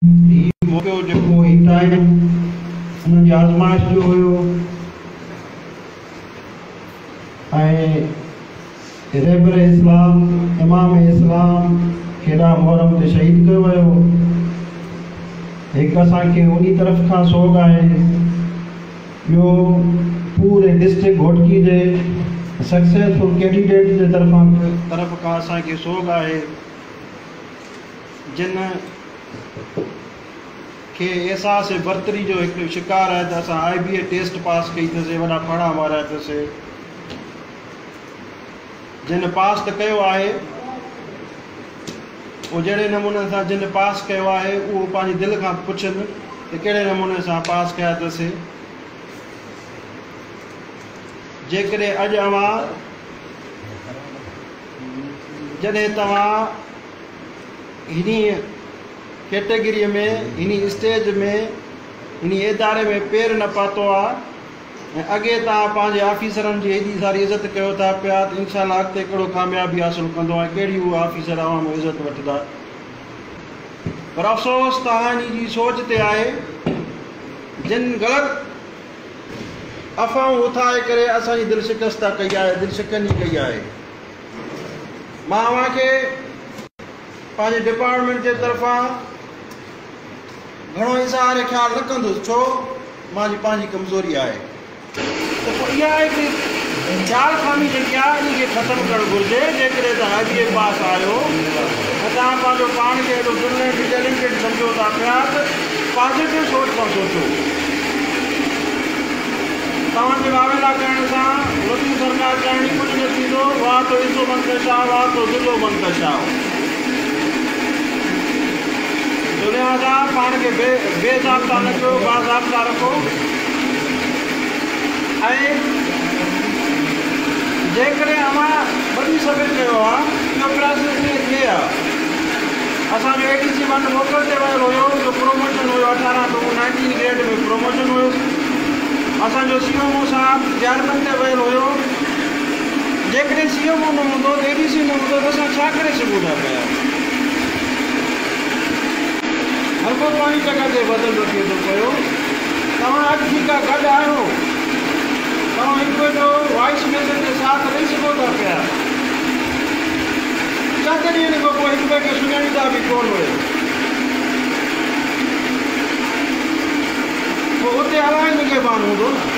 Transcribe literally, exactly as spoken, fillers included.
ही मौक़ो जेको ही टाइम उन्हनि जी आज़माइश जो हुयो ऐं रहबर इस्लाम इमाम इस्लाम केॾा मुहर्रम ते शहीद कयो वियो। हिकु असांखे उन तरफ़ खां सोग आहे, ॿियो पूरे डिस्ट्रिक्ट घोटकी जे सक्सेसफुल कैंडिडेट जे तरफ़ां तरफ़ खां असांखे सोग आहे, जिन खे एहसास बरतरी जो हिकु शिकार आहे त असां आई बी ए टेस्ट पास कई अथसीं, वॾा पढ़ा मारिया अथसीं। जिन पास त कयो आहे उहो जहिड़े नमूने सां जिन पास कयो आहे उहो पंहिंजी दिलि खां पुछनि त कहिड़े नमूने सां पास कया अथसीं। जेकॾहिं अॼु अवां जॾहिं तव्हां हिन कैटेगरीअ में हिन स्टेज में हिन इदारे में पेर न पातो आहे ऐं अॻे तव्हां पंहिंजे ऑफिसरनि जी हेॾी सारी इज़त कयो था पिया त इनशाला अॻिते कहिड़ो कामयाबी हासिलु कंदो आहे, कहिड़ी उहे ऑफिसर अवां में इज़त वठंदा। पर अफ़सोस तव्हां हिन जी सोच ते आहे जिन ग़लति अफ़वाहूं उथाए करे असांजी दिलि शिकस्त कई आहे, दिलि शिकंजी कई आहे। मां अव्हांखे पंहिंजे डिपार्टमेंट जे तरफ़ां घणो इज़हार ख़्यालु न कंदुसि, छो मुंहिंजी पंहिंजी कमज़ोरी आहे। त पोइ इहा हिकु ख़्यालु खामी जेकी आहे इनखे ख़तमु करणु घुरिजे। जेकॾहिं तव्हां आई बी ए पास आहियो ऐं तव्हां पंहिंजो पाण खे एॾो ब्रिलियंट टैलेंटेड सम्झो था पिया त पॉज़िटिव सोच सां सोचो। तव्हांजे वावेला करण सां वॾी सरकार चाहींदी कुझु न थींदो, वाह तो इज़ो मंतशा वाह तो दिलो मंतशा। लिहाज़ा पाण खे बे बेज़ाब्ता न कयो, बाज़ाब्ता रखो। ऐं जेकॾहिं अवां वॾी सभु कयो आहे इहो प्रोसेस ईअं थिए आहे। असांजो ए डी सी वन मोकल ते वियल हुयो, जो प्रोमोशन हुयो अठारह टू नाइनटीन ग्रेड में प्रोमोशन हुयो। असांजो सी एम ओ साहब जर्मन ते वियल हुयो। जेकॾहिं सी एम ओ न हूंदो त ए डी सी न हूंदो त असां छा करे सघूं था पिया। हर को पंहिंजी जॻह ते बदल रखे थो पियो। तव्हां अॼु ठीकु आहे गॾु आहियो, तव्हां हिकु ॿिए जो वॉइस मैसेज जे साथ रही सघो था पिया। चङे ॾींहंनि खां पोइ हिकु ॿिए खे सुञाणींदा बि कोन हुयो। पोइ उते अलाए निगहबान हूंदो न।